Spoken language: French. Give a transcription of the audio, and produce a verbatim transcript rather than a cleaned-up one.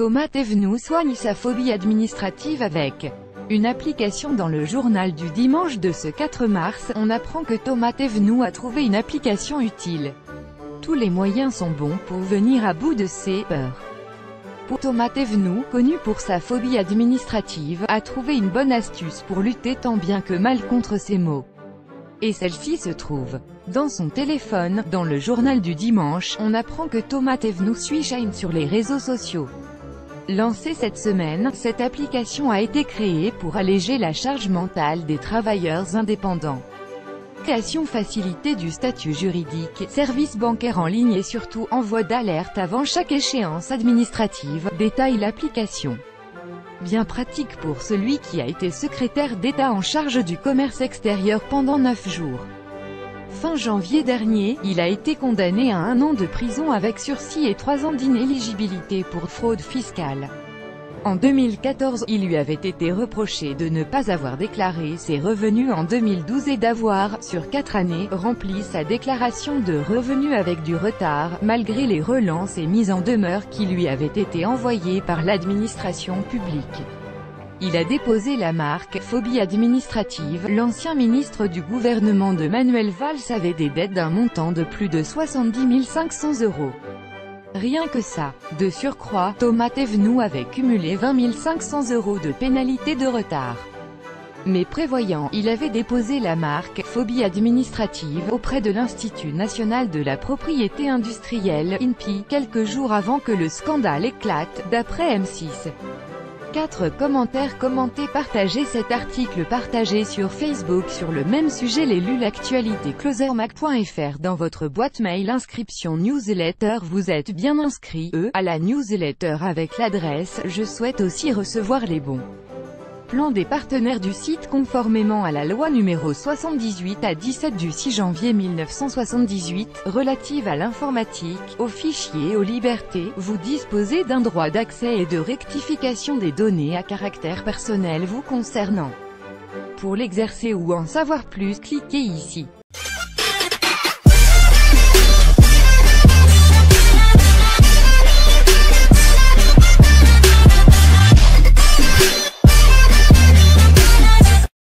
Thomas Thévenoud soigne sa phobie administrative avec une application. Dans le journal du dimanche de ce quatre mars, on apprend que Thomas Thévenoud a trouvé une application utile. Tous les moyens sont bons pour venir à bout de ses peurs. Pour Thomas Thévenoud, connu pour sa phobie administrative, a trouvé une bonne astuce pour lutter tant bien que mal contre ces maux. Et celle-ci se trouve dans son téléphone. Dans le journal du dimanche, on apprend que Thomas Thévenoud suit Shine sur les réseaux sociaux. Lancée cette semaine, cette application a été créée pour alléger la charge mentale des travailleurs indépendants. Création facilitée du statut juridique, services bancaires en ligne et surtout envoi d'alerte avant chaque échéance administrative, détaille l'application. Bien pratique pour celui qui a été secrétaire d'État en charge du commerce extérieur pendant neuf jours. Fin janvier dernier, il a été condamné à un an de prison avec sursis et trois ans d'inéligibilité pour fraude fiscale. En deux mille quatorze, il lui avait été reproché de ne pas avoir déclaré ses revenus en deux mille douze et d'avoir, sur quatre années, rempli sa déclaration de revenus avec du retard, malgré les relances et mises en demeure qui lui avaient été envoyées par l'administration publique. Il a déposé la marque « phobie administrative ». L'ancien ministre du gouvernement de Manuel Valls avait des dettes d'un montant de plus de soixante-dix mille cinq cents euros. Rien que ça. De surcroît, Thomas Thévenoud avait cumulé vingt mille cinq cents euros de pénalité de retard. Mais prévoyant, il avait déposé la marque « phobie administrative » auprès de l'Institut national de la propriété industrielle (I N P I), quelques jours avant que le scandale éclate, d'après M six. quatre commentaires commentés. Partagez cet article. Partagé sur Facebook sur le même sujet. Les lus l'actualité. Closermac point F R. Dans votre boîte mail. Inscription newsletter. Vous êtes bien inscrit e, à la newsletter avec l'adresse. Je souhaite aussi recevoir les bons plans des partenaires du site conformément à la loi numéro soixante-dix-huit à dix-sept du six janvier mille neuf cent soixante-dix-huit, relative à l'informatique, aux fichiers et aux libertés. Vous disposez d'un droit d'accès et de rectification des données à caractère personnel vous concernant. Pour l'exercer ou en savoir plus, cliquez ici.